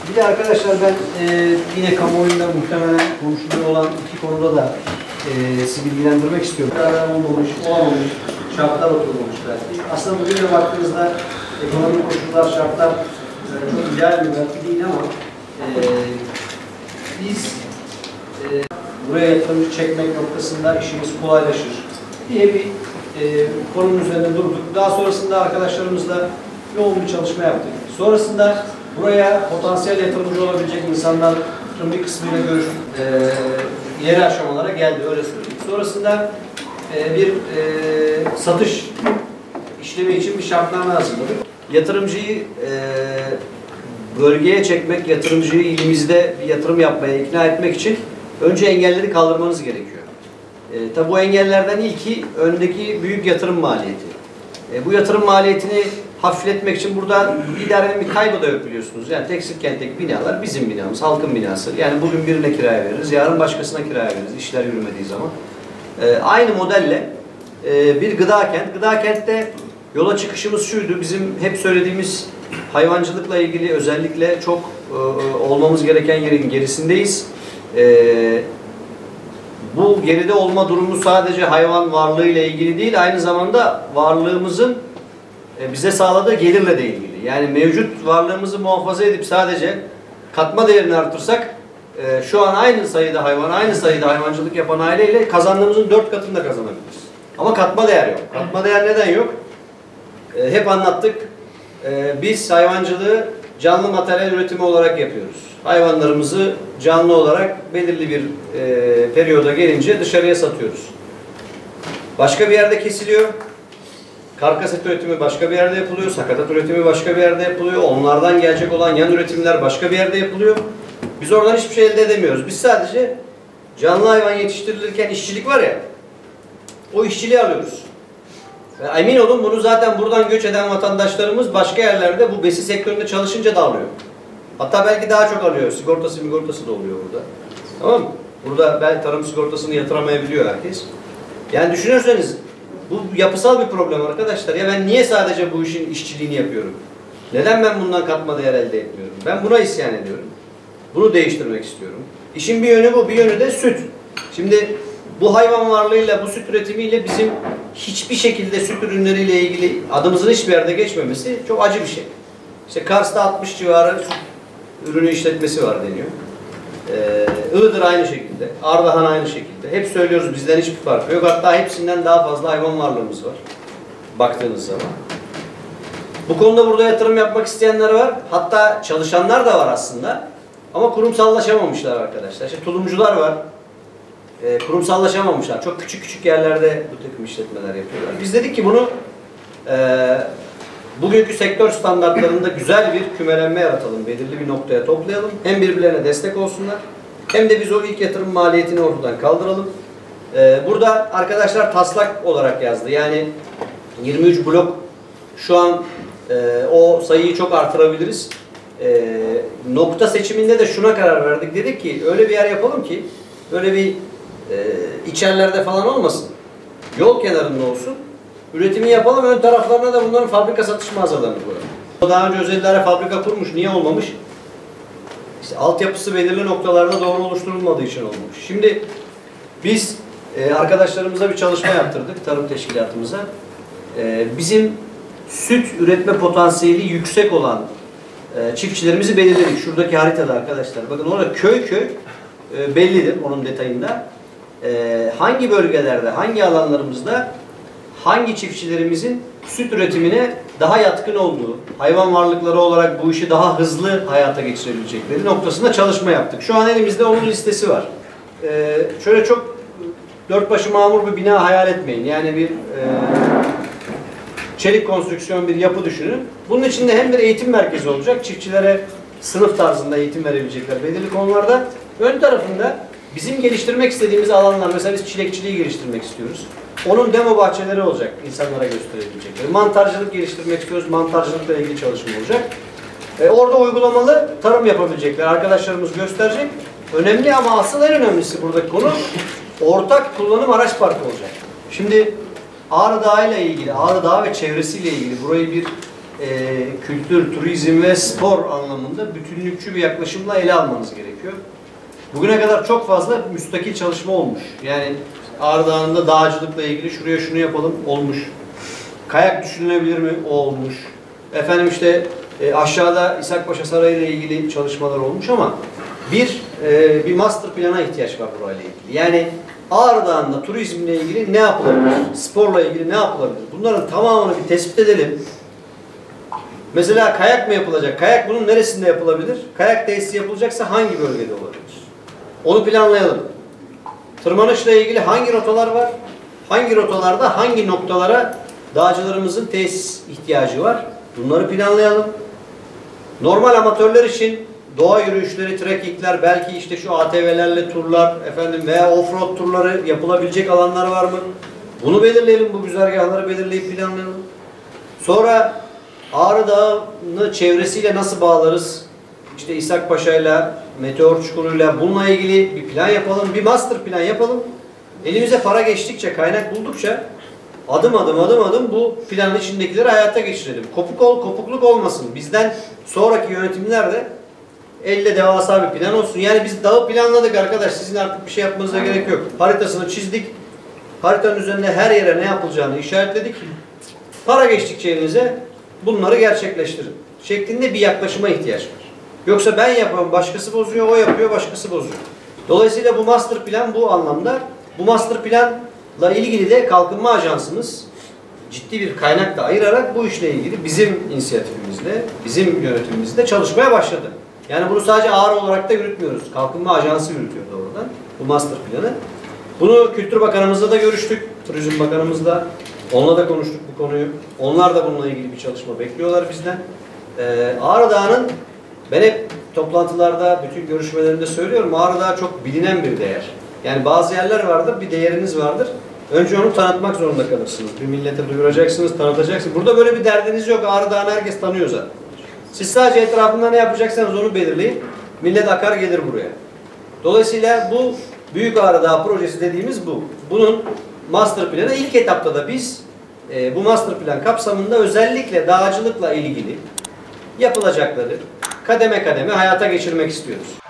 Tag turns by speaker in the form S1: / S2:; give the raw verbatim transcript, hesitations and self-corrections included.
S1: Bir de arkadaşlar ben e, yine kamuoyunda muhtemelen konuşuluyor olan iki konuda da e, sizi bilgilendirmek istiyorum. Karar olmamış, olmamış, şartlar oturmamış belki. Aslında bugüne baktığınızda ekonomik koşullar, şartlar e, çok ideal bir belki değil ama e, biz e, buraya yatırımcı çekmek noktasında işimiz kolaylaşır diye bir e, konunun üzerinde durduk. Daha sonrasında arkadaşlarımızla yoğun bir çalışma yaptık. Sonrasında buraya potansiyel yatırımcı olabilecek insanların bir kısmıyla görüştük. E, ileri aşamalara geldi, öyle söyleyeyim. Sonrasında e, bir e, satış işlemi için bir şartname hazırladık. Yatırımcıyı e, bölgeye çekmek, yatırımcıyı ilimizde bir yatırım yapmaya ikna etmek için önce engelleri kaldırmanız gerekiyor. E, tabi bu engellerden ilki öndeki büyük yatırım maliyeti. E, bu yatırım maliyetini hafifletmek için burada idarenin bir kaybı da yok biliyorsunuz. Yani tekstil kentteki binalar bizim binamız, halkın binası. Yani bugün birine kiraya veririz, yarın başkasına kiraya veririz işler yürümediği zaman. E, aynı modelle e, bir gıda kent. Gıda kentte yola çıkışımız şuydu, bizim hep söylediğimiz hayvancılıkla ilgili özellikle çok e, olmamız gereken yerin gerisindeyiz. E, bu geride olma durumu sadece hayvan varlığı ile ilgili değil, aynı zamanda varlığımızın bize sağladığı gelirle de ilgili. Yani mevcut varlığımızı muhafaza edip sadece katma değerini artırsak şu an aynı sayıda hayvan, aynı sayıda hayvancılık yapan aileyle kazandığımızın dört katını da kazanabiliriz. Ama katma değer yok. Katma değer neden yok? Hep anlattık. Biz hayvancılığı canlı materyal üretimi olarak yapıyoruz. Hayvanlarımızı canlı olarak belirli bir e, periyoda gelince dışarıya satıyoruz. Başka bir yerde kesiliyor. Karkas et üretimi başka bir yerde yapılıyor. Sakatat üretimi başka bir yerde yapılıyor. Onlardan gelecek olan yan üretimler başka bir yerde yapılıyor. Biz oradan hiçbir şey elde edemiyoruz. Biz sadece canlı hayvan yetiştirilirken işçilik var ya, o işçiliği alıyoruz. Ve emin olun bunu zaten buradan göç eden vatandaşlarımız başka yerlerde bu besi sektöründe çalışınca da alıyor. Hatta belki daha çok alıyor. Sigortası, sigortası da oluyor burada. Tamam mı? Burada belki tarım sigortasını yatıramayabiliyor herkes. Yani düşünürseniz bu yapısal bir problem arkadaşlar. Ya ben niye sadece bu işin işçiliğini yapıyorum? Neden ben bundan katma değer elde etmiyorum? Ben buna isyan ediyorum. Bunu değiştirmek istiyorum. İşin bir yönü bu, bir yönü de süt. Şimdi bu hayvan varlığıyla, bu süt üretimiyle bizim hiçbir şekilde süt ürünleriyle ilgili adımızın hiçbir yerde geçmemesi çok acı bir şey. İşte Kars'ta altmış civarı süt ürünü işletmesi var deniyor. Ee, Iğdır aynı şekilde, Ardahan aynı şekilde. Hep söylüyoruz bizden hiçbir farkı yok. Hatta hepsinden daha fazla hayvan varlığımız var. Baktığınız zaman. Bu konuda burada yatırım yapmak isteyenler var. Hatta çalışanlar da var aslında. Ama kurumsallaşamamışlar arkadaşlar. İşte tulumcular var. Ee, kurumsallaşamamışlar. Çok küçük küçük yerlerde bu takım işletmeler yapıyorlar. Biz dedik ki bunu e, bugünkü sektör standartlarında güzel bir kümelenme yaratalım. Belirli bir noktaya toplayalım. Hem birbirlerine destek olsunlar. Hem de biz o ilk yatırım maliyetini ortadan kaldıralım. Ee, burada arkadaşlar taslak olarak yazdı. Yani yirmi üç blok şu an e, o sayıyı çok artırabiliriz. E, nokta seçiminde de şuna karar verdik. Dedik ki öyle bir yer yapalım ki öyle bir e, içerlerde falan olmasın. Yol kenarında olsun. Üretimi yapalım. Ön taraflarına da bunların fabrika satış mağazalarını koyalım. Daha önce özel idare fabrika kurmuş. Niye olmamış? İşte altyapısı belirli noktalarda doğru oluşturulmadığı için olmamış. Şimdi biz e, arkadaşlarımıza bir çalışma yaptırdık. Tarım teşkilatımıza. E, bizim süt üretme potansiyeli yüksek olan e, çiftçilerimizi belirledik. Şuradaki haritada arkadaşlar. Bakın orada köy köy e, bellidir onun detayında. E, hangi bölgelerde, hangi alanlarımızda hangi çiftçilerimizin süt üretimine daha yatkın olduğu, hayvan varlıkları olarak bu işi daha hızlı hayata geçirebilecekleri noktasında çalışma yaptık. Şu an elimizde onun listesi var. Ee, şöyle çok dört başı mamur bir bina hayal etmeyin. Yani bir e, çelik konstrüksiyon bir yapı düşünün. Bunun içinde hem bir eğitim merkezi olacak. Çiftçilere sınıf tarzında eğitim verebilecekler belirli konularda. Ön tarafında bizim geliştirmek istediğimiz alanlar, mesela biz çilekçiliği geliştirmek istiyoruz. Onun demo bahçeleri olacak, insanlara gösterebilecekleri. Mantarcılık geliştirmek istiyoruz, mantarcılıkla ilgili çalışma olacak. E, orada uygulamalı tarım yapabilecekler, arkadaşlarımız gösterecek. Önemli ama asıl en önemlisi buradaki konu, ortak kullanım araç parkı olacak. Şimdi Ağrı Dağı ile ilgili, Ağrı Dağı ve çevresiyle ilgili burayı bir e, kültür, turizm ve spor anlamında bütünlükçü bir yaklaşımla ele almanız gerekiyor. Bugüne kadar çok fazla müstakil çalışma olmuş. Yani Ağrı Dağı'nda dağcılıkla ilgili şuraya şunu yapalım olmuş. Kayak düşünülebilir mi? O olmuş. Efendim işte e, aşağıda İshakpaşa Sarayı ile ilgili çalışmalar olmuş ama bir e, bir master plana ihtiyaç var burayla ilgili. Yani Ağrı Dağı'nda turizmle ilgili ne yapılabilir? Sporla ilgili ne yapılabilir? Bunların tamamını bir tespit edelim. Mesela kayak mı yapılacak? Kayak bunun neresinde yapılabilir? Kayak tesisi yapılacaksa hangi bölgede olabilir? Onu planlayalım. Tırmanışla ilgili hangi rotalar var? Hangi rotalarda hangi noktalara dağcılarımızın tesis ihtiyacı var? Bunları planlayalım. Normal amatörler için doğa yürüyüşleri, trekkingler, belki işte şu A T V'lerle turlar, efendim veya offroad turları yapılabilecek alanlar var mı? Bunu belirleyelim, bu güzergahları belirleyip planlayalım. Sonra Ağrı Dağı'nı çevresiyle nasıl bağlarız? İşte İshakpaşa'yla, Meteor Çukuru'yla bununla ilgili bir plan yapalım, bir master plan yapalım. Elimize para geçtikçe, kaynak buldukça adım adım adım adım bu planın içindekileri hayata geçirelim. Kopuk ol, kopukluk olmasın. Bizden sonraki yönetimler de elle devasa bir plan olsun. Yani biz dağı planladık arkadaş. Sizin artık bir şey yapmanıza gerek yok. Haritasını çizdik. Haritanın üzerinde her yere ne yapılacağını işaretledik. Para geçtikçe elinize bunları gerçekleştirin. Şeklinde bir yaklaşıma ihtiyaç var. Yoksa ben yapıyorum, başkası bozuyor, o yapıyor, başkası bozuyor. Dolayısıyla bu master plan bu anlamda. Bu master planla ilgili de Kalkınma Ajansımız ciddi bir kaynak da ayırarak bu işle ilgili bizim inisiyatifimizle, bizim yönetimimizle çalışmaya başladı. Yani bunu sadece Ağrı olarak da yürütmüyoruz. Kalkınma Ajansı yürütüyor doğrudan bu master planı. Bunu Kültür Bakanımızla da görüştük, Turizm Bakanımızla. Onunla da konuştuk bu konuyu. Onlar da bununla ilgili bir çalışma bekliyorlar bizden. Ee, Ağrı Dağı'nın, ben hep toplantılarda, bütün görüşmelerimde söylüyorum, Ağrı Dağı çok bilinen bir değer. Yani bazı yerler vardır, bir değeriniz vardır. Önce onu tanıtmak zorunda kalırsınız. Bir millete duyuracaksınız, tanıtacaksınız. Burada böyle bir derdiniz yok. Ağrı Dağı'nı herkes tanıyor zaten. Siz sadece etrafında ne yapacaksanız onu belirleyin. Millet akar gelir buraya. Dolayısıyla bu Büyük Ağrı Dağı projesi dediğimiz bu. Bunun master planı ilk etapta da biz e, bu master plan kapsamında özellikle dağcılıkla ilgili yapılacakları kademe kademe hayata geçirmek istiyoruz.